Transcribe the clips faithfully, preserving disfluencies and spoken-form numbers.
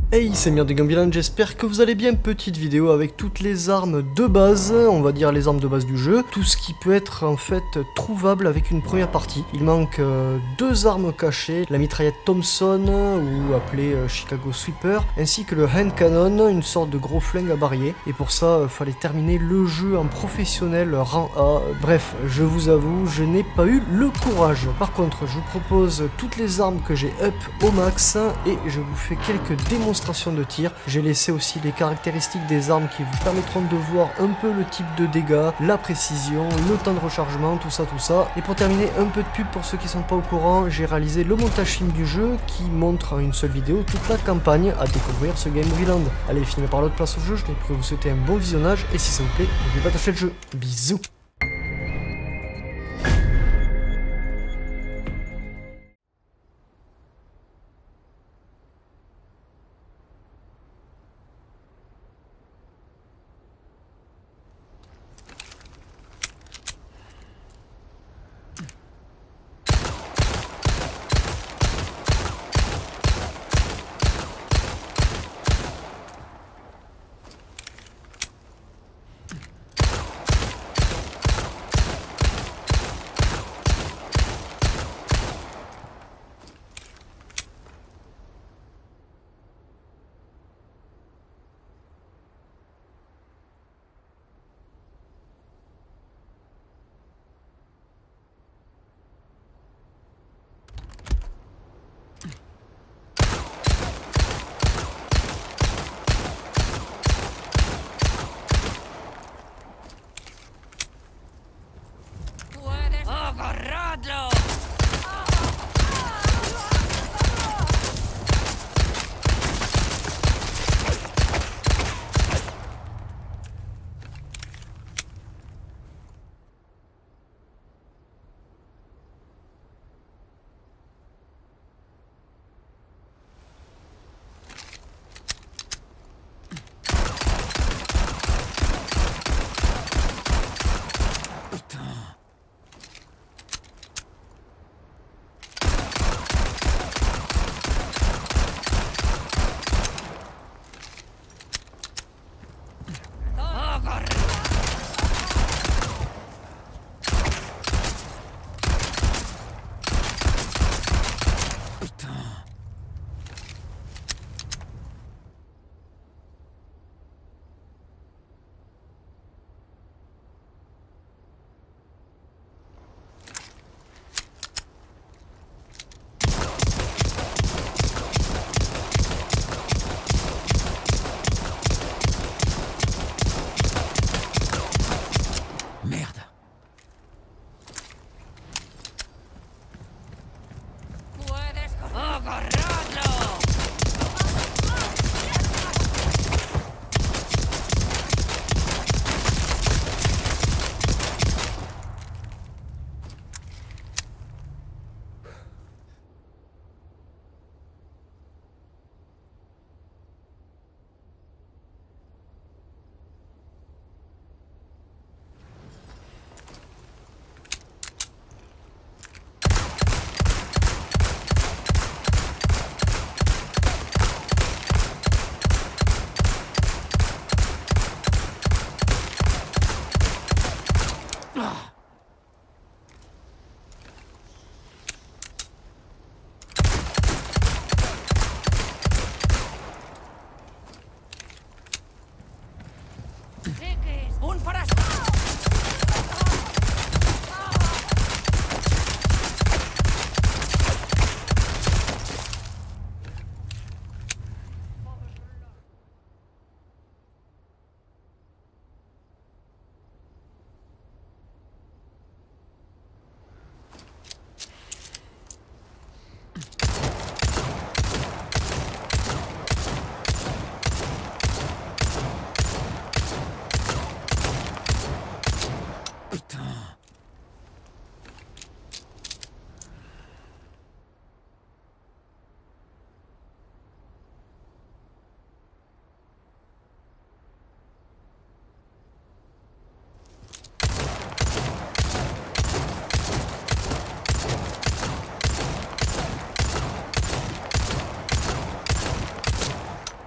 Hey, c'est Mir de Gambiland, j'espère que vous allez bien. Petite vidéo avec toutes les armes de base, on va dire les armes de base du jeu, tout ce qui peut être en fait trouvable avec une première partie. Il manque euh, deux armes cachées, la mitraillette Thompson, ou appelée euh, Chicago Sweeper, ainsi que le hand cannon, une sorte de gros flingue à barillet. Et pour ça, il euh, fallait terminer le jeu en professionnel rang A. Bref, je vous avoue, je n'ai pas eu le courage. Par contre, je vous propose toutes les armes que j'ai up au max, et je vous fais quelques démonstrations de tir. J'ai laissé aussi les caractéristiques des armes qui vous permettront de voir un peu le type de dégâts, la précision, le temps de rechargement, tout ça, tout ça. Et pour terminer, un peu de pub pour ceux qui sont pas au courant, j'ai réalisé le montage film du jeu qui montre en une seule vidéo toute la campagne à découvrir ce Game Land. Allez, finir par l'autre place au jeu, je vais vous souhaiter un bon visionnage et si ça vous plaît, n'oubliez pas d'acheter le jeu. Bisous.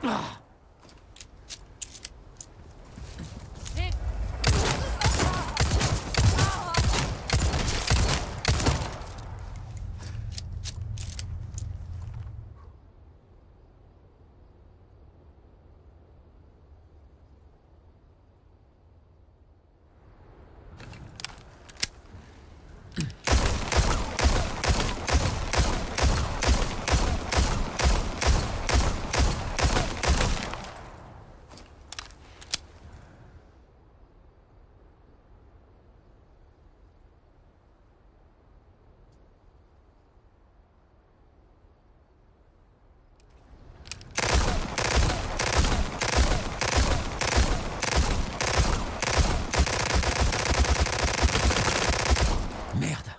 Merde.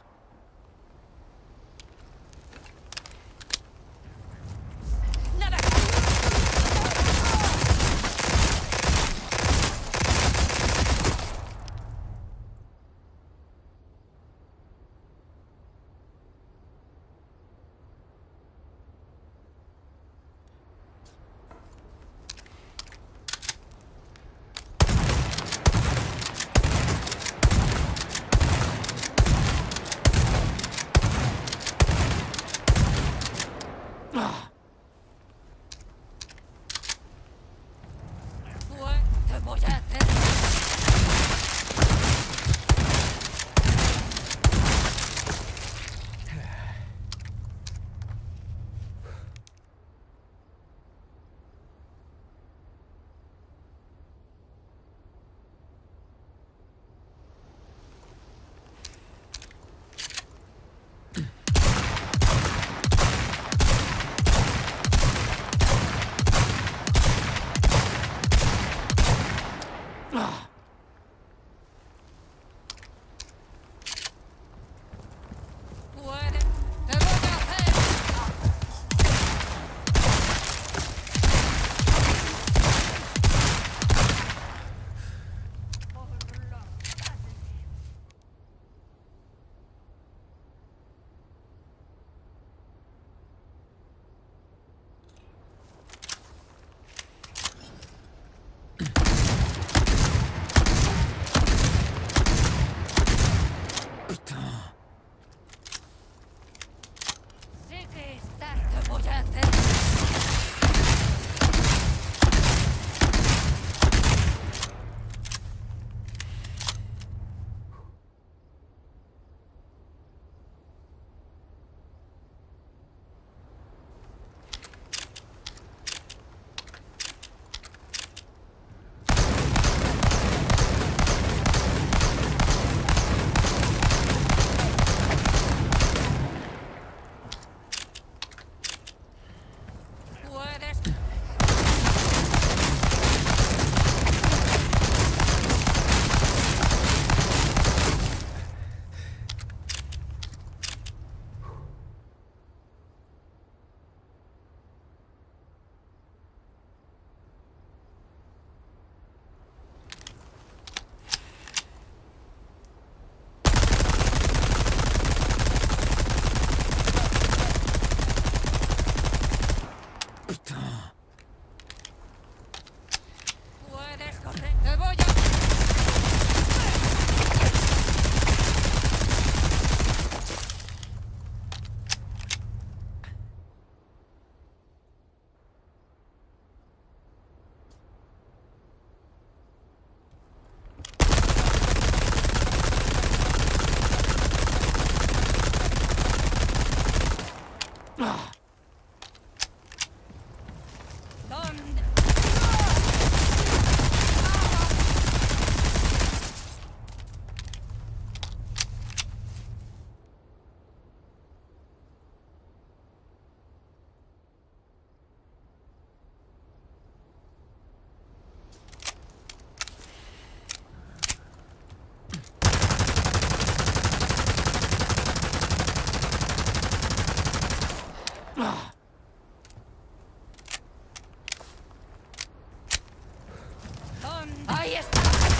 Ahí está.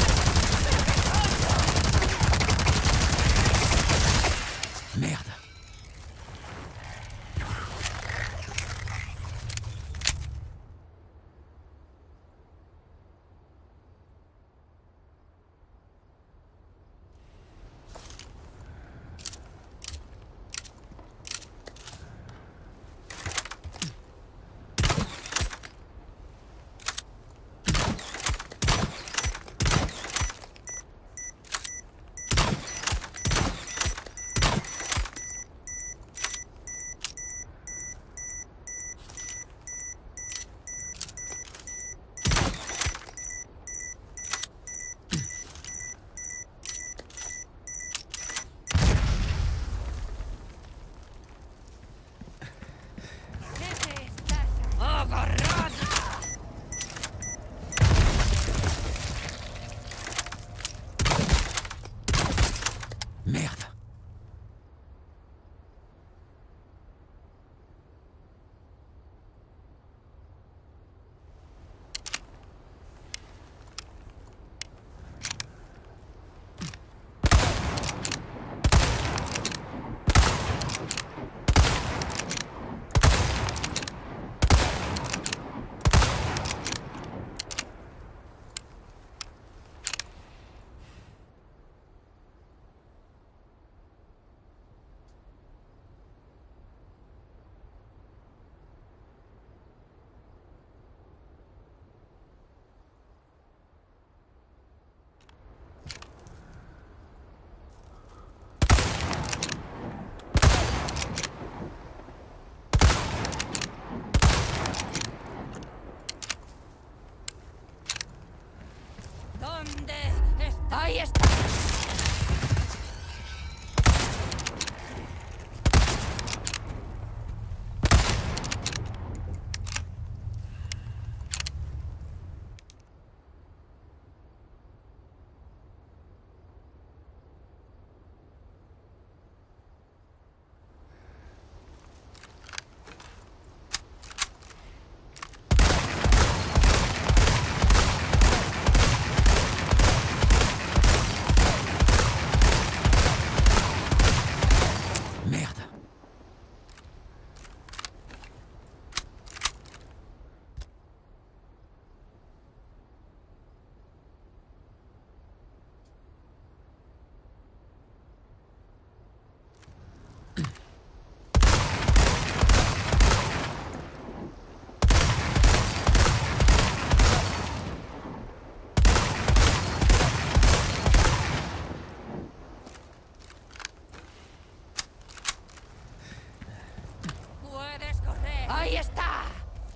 Merde. Ahí está. ¡Ahí está!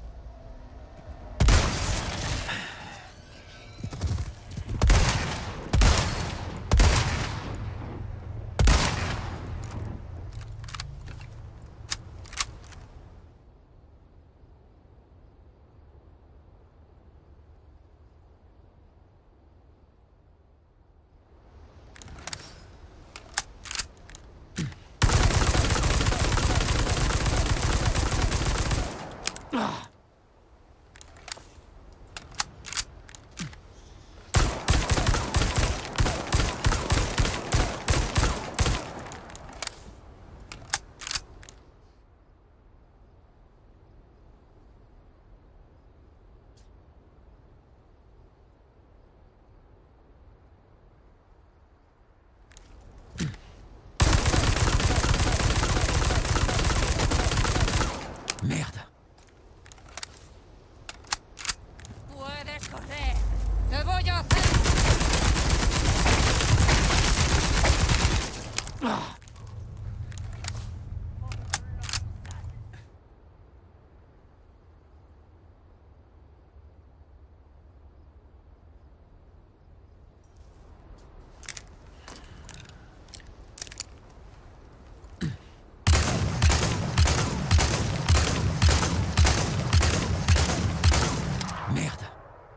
Merde. Puedes correr. Te voy a hacer. Ah. Merde.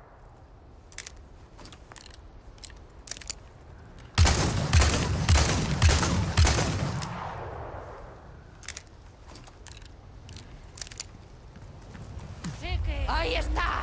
Sí que... ¡Ahí está!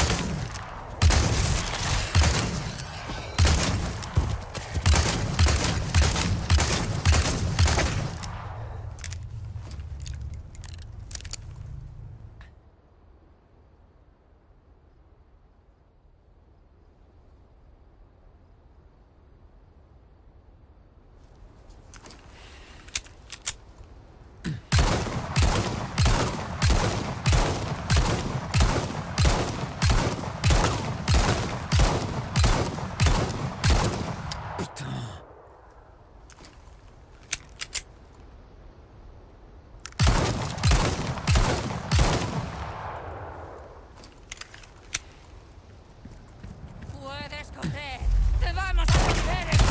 Puedes correr. Te vamos a hacer.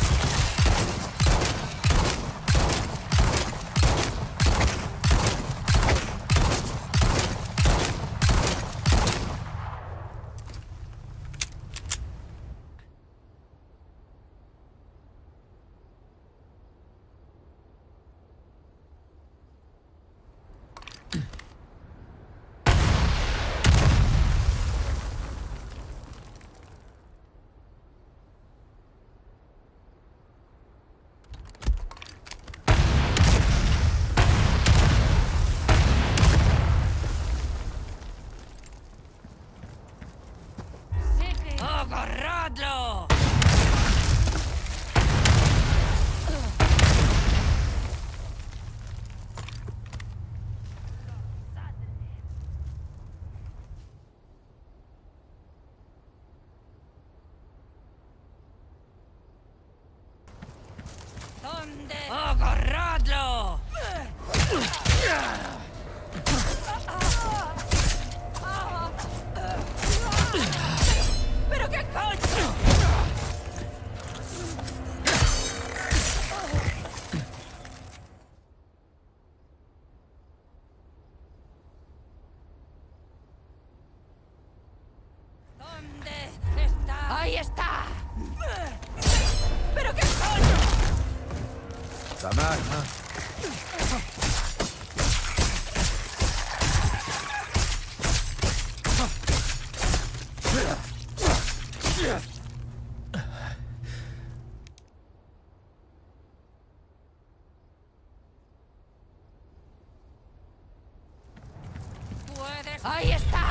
¡Agarradlo! ¿Dónde? ¡Agarradlo! ¿Pero qué coño? Pas mal, hein? Puedes... ¡Ahí está!